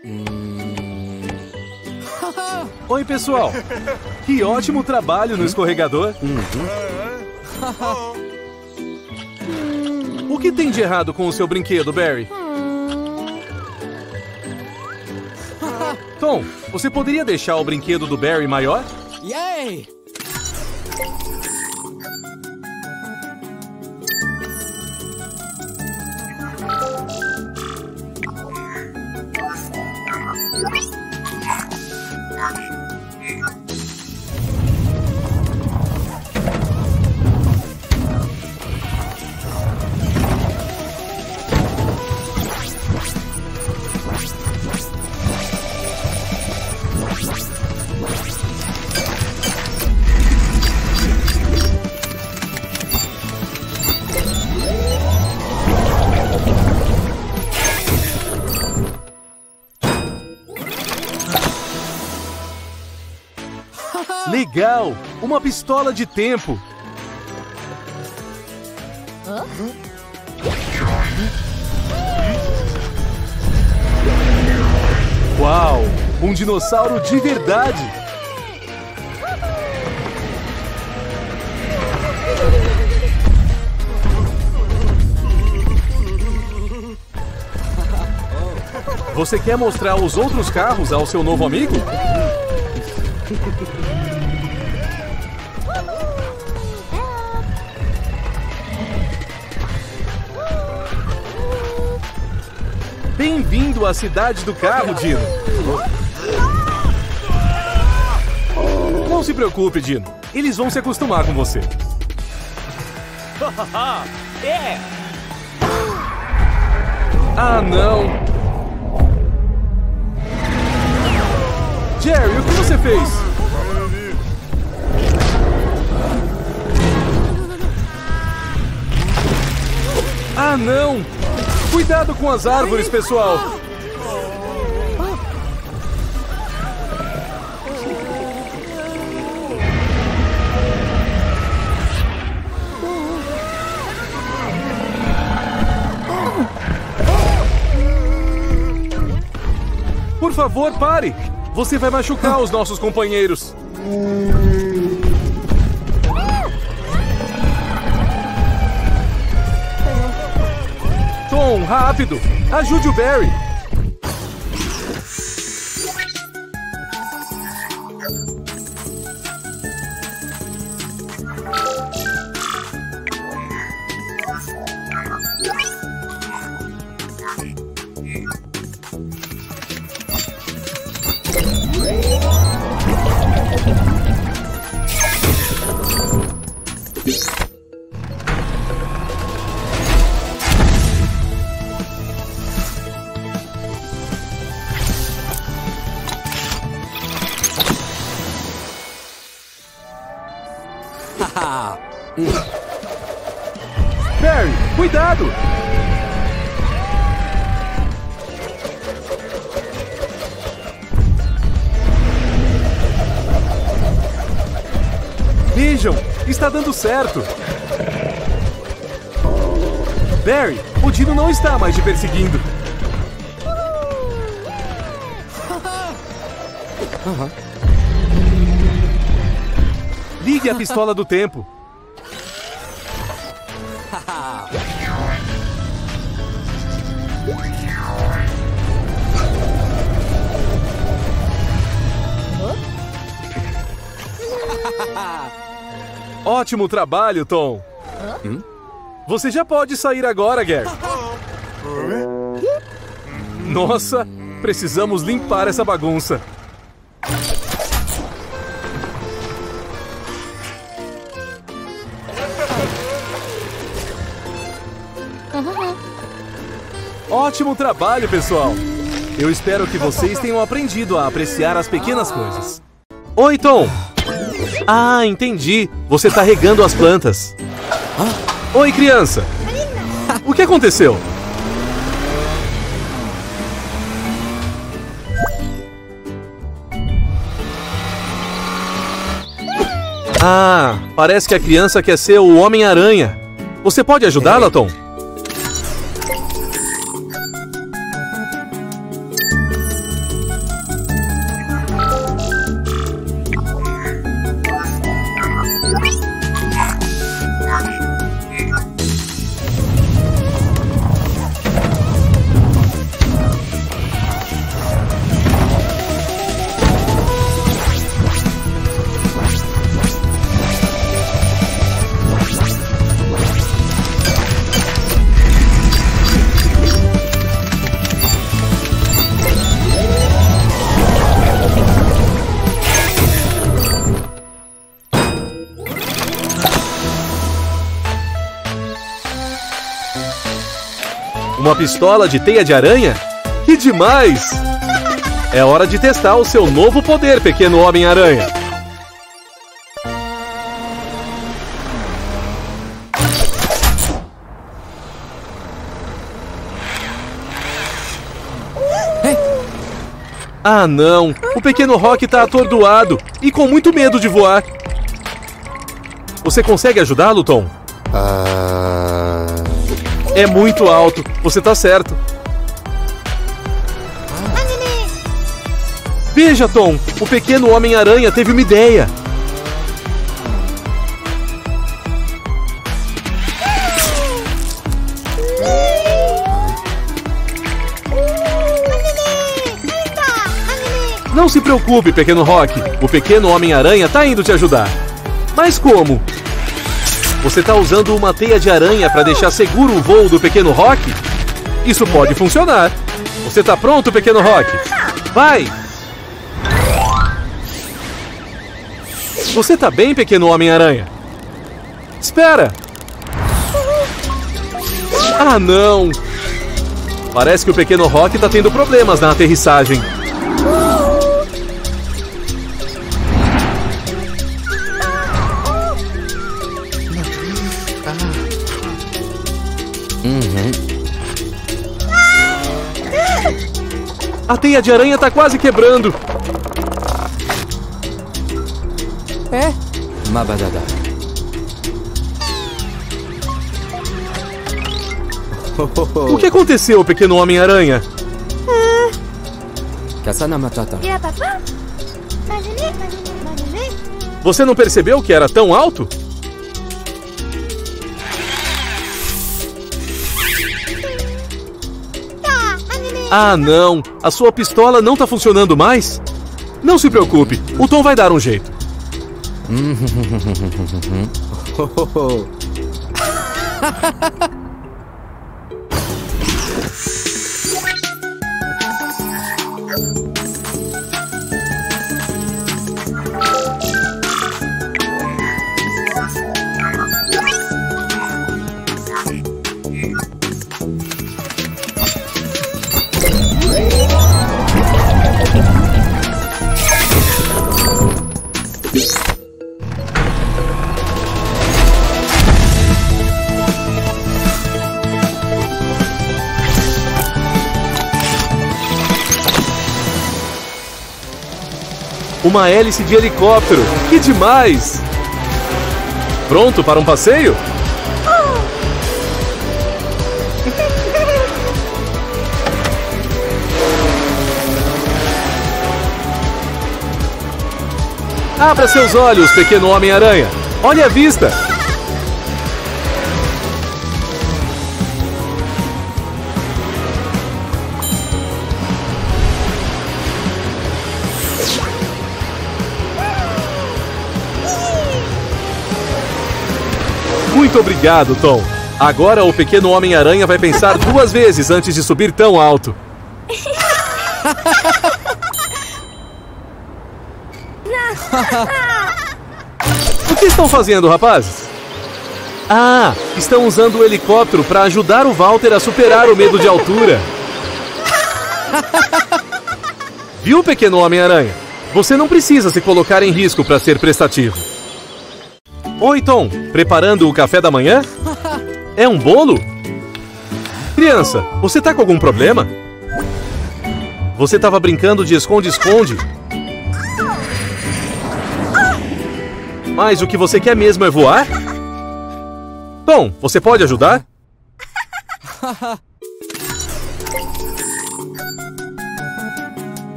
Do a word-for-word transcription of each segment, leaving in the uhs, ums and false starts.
Hum... Oi, pessoal. Que ótimo trabalho no escorregador. Uhum. O que tem de errado com o seu brinquedo, Barry? Tom, você poderia deixar o brinquedo do Barry maior? Yay! Legal! Uma pistola de tempo! Hã? Uau! Um dinossauro de verdade! Você quer mostrar os outros carros ao seu novo amigo? Bem-vindo à cidade do carro, Dino. Não se preocupe, Dino. Eles vão se acostumar com você. É! Ah, não! Jerry, o que você fez? Ah, não! Cuidado com as árvores, pessoal! Por favor, pare! Você vai machucar os nossos companheiros. Tom, rápido! Ajude o Barry! Barry, cuidado! Vejam, está dando certo! Barry, o Dino não está mais te perseguindo. Uhum. Ligue a pistola do tempo. Ótimo trabalho, Tom. Hum? Você já pode sair agora, Gary. Nossa, precisamos limpar essa bagunça. Ótimo trabalho, pessoal! Eu espero que vocês tenham aprendido a apreciar as pequenas coisas. Oi, Tom! Ah, entendi. Você tá regando as plantas. Oi, criança! O que aconteceu? Ah, parece que a criança quer ser o Homem-Aranha. Você pode ajudá-la, Tom? Uma pistola de teia de aranha? Que demais! É hora de testar o seu novo poder, pequeno Homem-Aranha. Ah, não! O pequeno Rock tá atordoado e com muito medo de voar. Você consegue ajudá-lo, Tom? Ah... É muito alto. Você tá certo. Veja, Tom. O pequeno Homem-Aranha teve uma ideia. Não se preocupe, pequeno Rock. O pequeno Homem-Aranha tá indo te ajudar. Mas como? Você tá usando uma teia de aranha para deixar seguro o voo do pequeno Rock? Isso pode funcionar. Você tá pronto, pequeno Rock? Vai! Você tá bem, pequeno Homem-Aranha? Espera! Ah, não! Parece que o pequeno Rock tá tendo problemas na aterrissagem. Uhum. A teia de aranha tá quase quebrando. É? Mabadada. O que aconteceu, pequeno Homem-Aranha? Kasana Matata. Você não percebeu que era tão alto? Ah, não! A sua pistola não tá funcionando mais? Não se preocupe, o Tom vai dar um jeito. Uma hélice de helicóptero! Que demais! Pronto para um passeio? Abra seus olhos, pequeno Homem-Aranha! Olhe a vista! Muito obrigado, Tom. Agora o pequeno Homem-Aranha vai pensar duas vezes antes de subir tão alto. O que estão fazendo, rapazes? Ah, estão usando o helicóptero para ajudar o Walter a superar o medo de altura. Viu, pequeno Homem-Aranha? Você não precisa se colocar em risco para ser prestativo. Oi, Tom. Preparando o café da manhã? É um bolo? Criança, você tá com algum problema? Você tava brincando de esconde-esconde? Mas o que você quer mesmo é voar? Tom, você pode ajudar?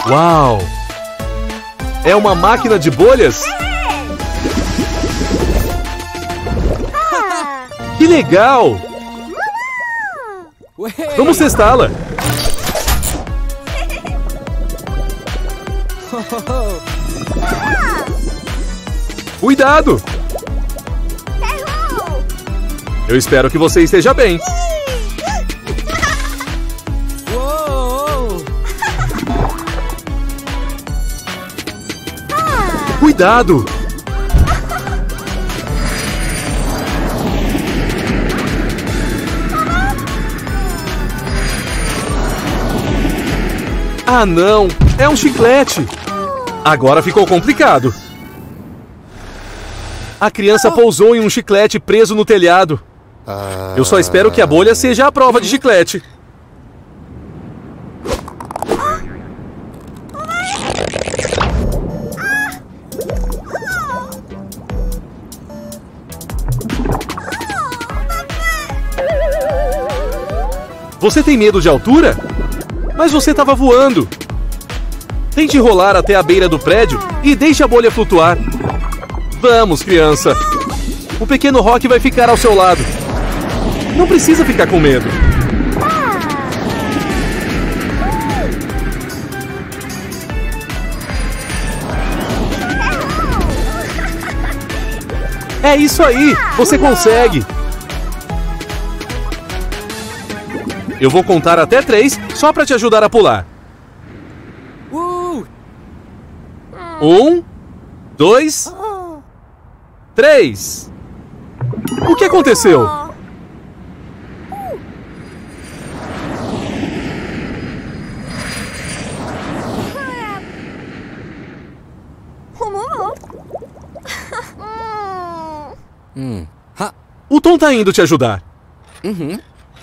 Uau! É uma máquina de bolhas? Que legal! Vamos testá-la! Cuidado! Eu espero que você esteja bem. Cuidado! Ah, não! É um chiclete! Agora ficou complicado. A criança pousou em um chiclete preso no telhado. Eu só espero que a bolha seja a prova de chiclete. Você tem medo de altura? Mas você estava voando. Tente rolar até a beira do prédio e deixe a bolha flutuar. Vamos, criança. O pequeno Rock vai ficar ao seu lado. Não precisa ficar com medo. É isso aí! Você consegue! Eu vou contar até três só para te ajudar a pular. Um, dois, três. O que aconteceu? Hum. Ha. O Tom tá indo te ajudar. Uhum.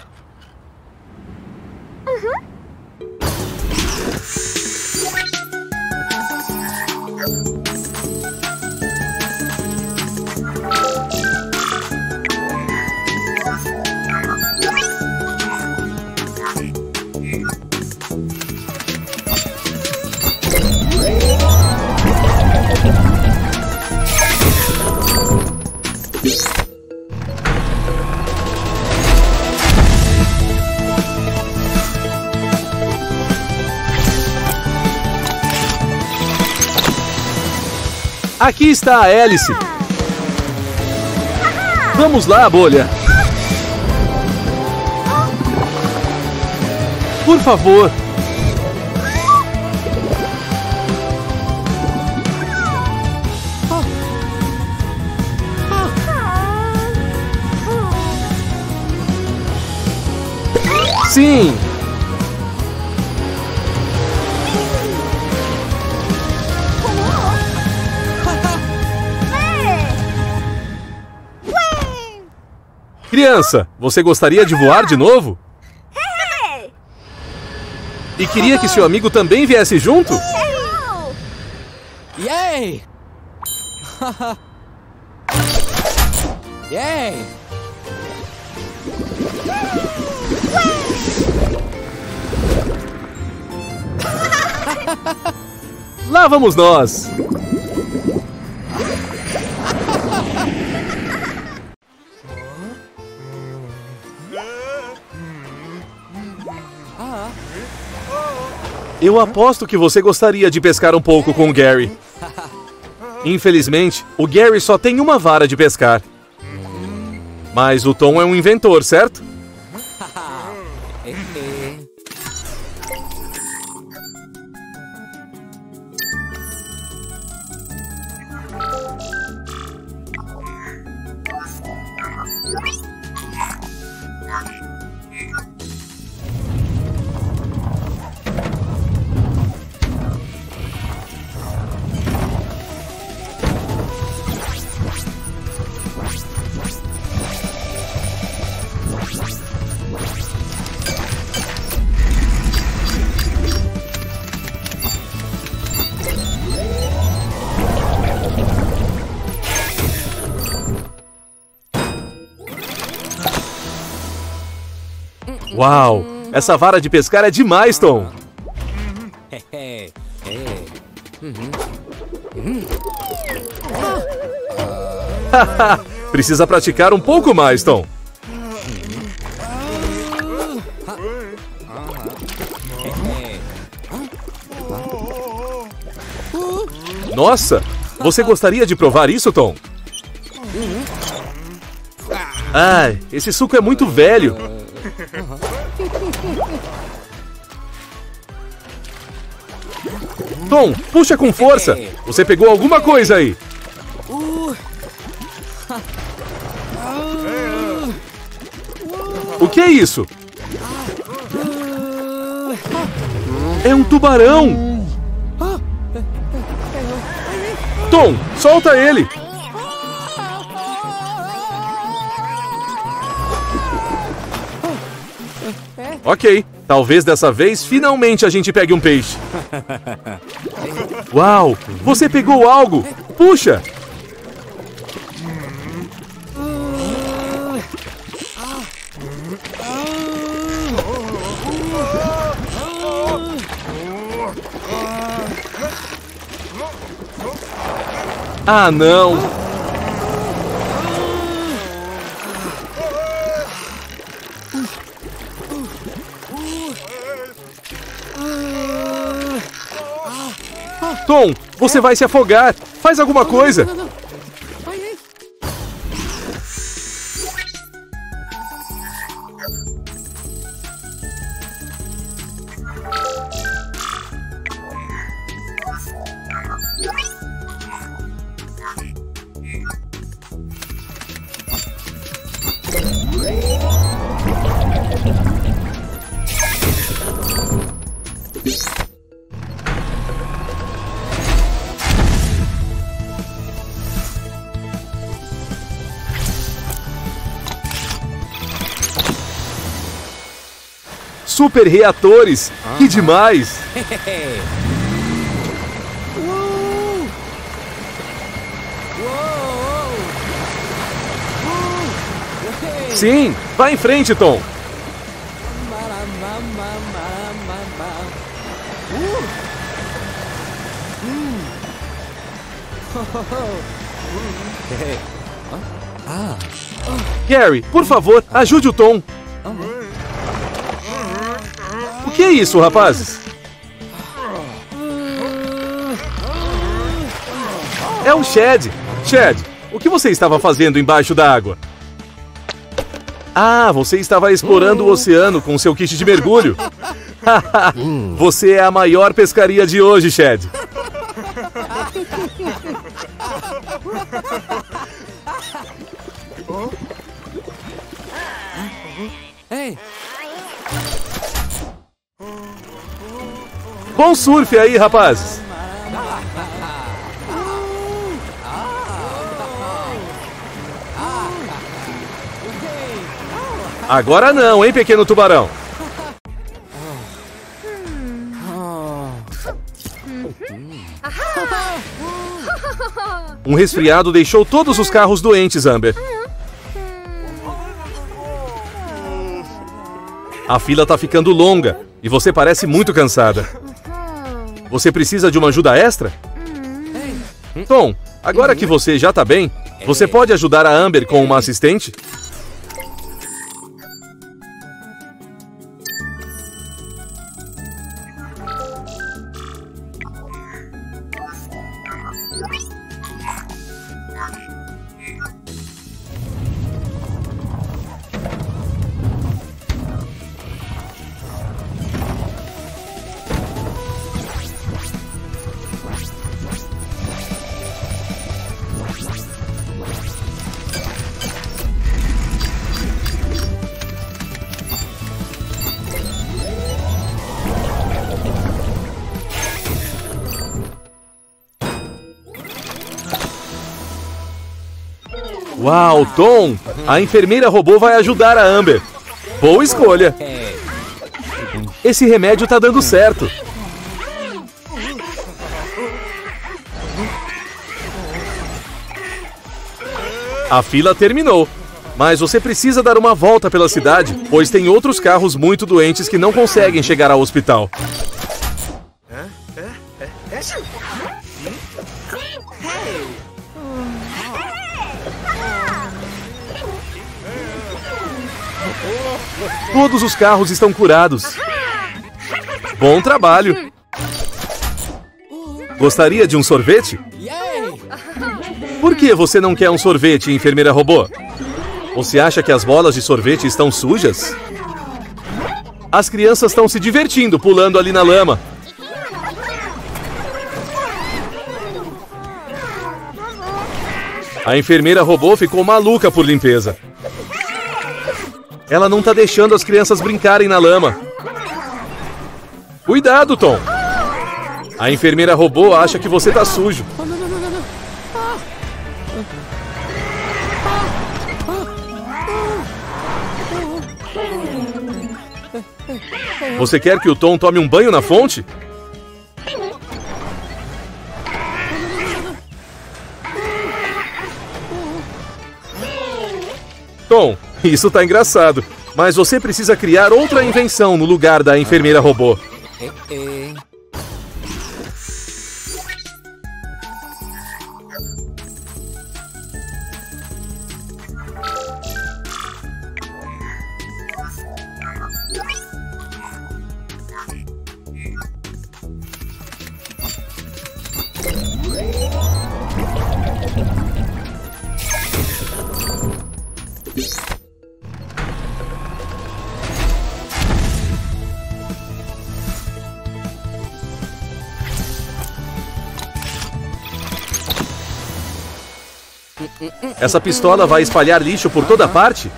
Aqui está a hélice. Vamos lá, bolha. Por favor. Sim. Criança, você gostaria de voar de novo? E queria que seu amigo também viesse junto? Yay! Yay! Lá vamos nós! Eu aposto que você gostaria de pescar um pouco com o Gary. Infelizmente, o Gary só tem uma vara de pescar. Mas o Tom é um inventor, certo? Uau! Essa vara de pescar é demais, Tom! Precisa praticar um pouco mais, Tom. Nossa! Você gostaria de provar isso, Tom? Ai, esse suco é muito velho. Tom, puxa com força. Você pegou alguma coisa aí. O que é isso? É um tubarão. Tom, solta ele. Ok, talvez dessa vez finalmente a gente pegue um peixe. Uau, você pegou algo. Puxa. Ah, não! Tom, você vai se afogar! Faz alguma coisa! Super reatores! Que demais! Sim! Vá em frente, Tom! Gary, por favor, ajude o Tom! O que é isso, rapazes? É o Chad! Chad, o que você estava fazendo embaixo da água? Ah, você estava explorando o oceano com seu kit de mergulho. Você é a maior pescaria de hoje, Chad. Bom surf aí, rapazes! Agora não, hein, pequeno tubarão? Um resfriado deixou todos os carros doentes, Amber. A fila tá ficando longa e você parece muito cansada. Você precisa de uma ajuda extra? Tom, agora que você já tá bem, você pode ajudar a Amber com uma assistente? Uau, Tom! A enfermeira robô vai ajudar a Amber. Boa escolha! Esse remédio tá dando certo. A fila terminou. Mas você precisa dar uma volta pela cidade, pois tem outros carros muito doentes que não conseguem chegar ao hospital. Todos os carros estão curados. Bom trabalho. Gostaria de um sorvete? Por que você não quer um sorvete, enfermeira robô? Você acha que as bolas de sorvete estão sujas? As crianças estão se divertindo pulando ali na lama. A enfermeira robô ficou maluca por limpeza. Ela não tá deixando as crianças brincarem na lama. Cuidado, Tom! A enfermeira robô acha que você tá sujo. Você quer que o Tom tome um banho na fonte? Tom, isso tá engraçado, mas você precisa criar outra invenção no lugar da enfermeira robô. Essa pistola vai espalhar lixo por toda parte?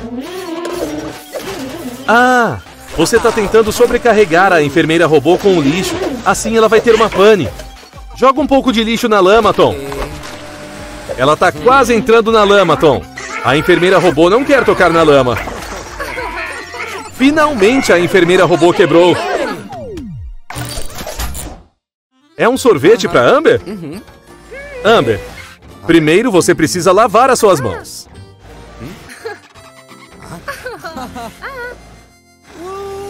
Ah, você está tentando sobrecarregar a enfermeira robô com o lixo. Assim ela vai ter uma pane. Joga um pouco de lixo na lama, Tom. Ela está quase entrando na lama, Tom. A enfermeira robô não quer tocar na lama. Finalmente a enfermeira robô quebrou. É um sorvete para Amber? Amber, primeiro você precisa lavar as suas mãos.